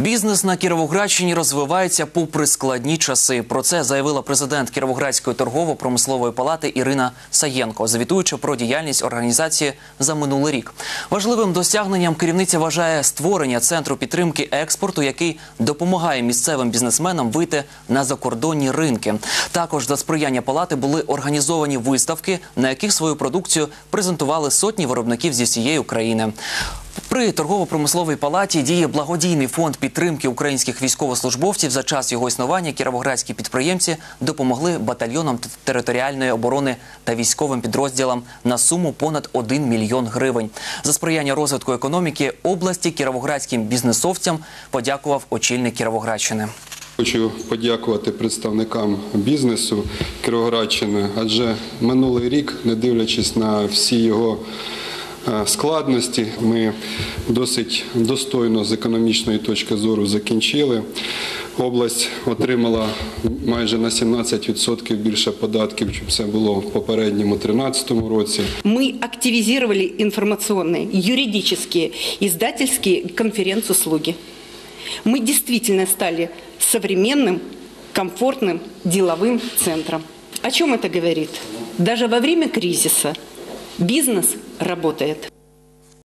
Бізнес на Кіровоградщині розвивається попри складні часи. Про це заявила президент Кіровоградської торгово-промислової палати Ірина Саєнко, звітуючи про діяльність організації за минулий рік. Важливим досягненням керівниця вважає створення центру підтримки експорту, який допомагає місцевим бізнесменам вийти на закордонні ринки. Також за сприяння палати були організовані виставки, на яких свою продукцію презентували сотні виробників зі всієї України. При торгово-промисловій палаті діє благодійний фонд підтримки українських військовослужбовців. За час його існування кіровоградські підприємці допомогли батальйонам територіальної оборони та військовим підрозділам на суму понад 1 мільйон гривень. За сприяння розвитку економіки області кіровоградським бізнесовцям подякував очільник Кіровоградщини. Хочу подякувати представникам бізнесу Кіровоградщини, адже минулий рік, не дивлячись на всі його складності, ми досить достойно з економічної точки зору закінчили. Область отримала майже на 17% більше податків, ніж це було в попередньому 2013 році. Ми активізували інформаційні, юридичні, издательские конференц-услуги. Мы действительно стали современным, комфортным деловым центром. О чем это говорит? Даже во время кризиса бизнес работает.